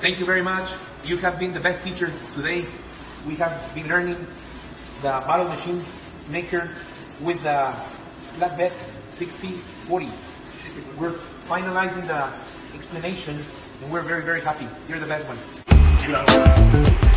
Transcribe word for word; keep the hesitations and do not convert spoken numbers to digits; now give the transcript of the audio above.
Thank you very much. You have been the best teacher today. We have been learning the bottle machine maker with the flatbed sixty forty. We're finalizing the explanation and we're very, very happy. You're the best one.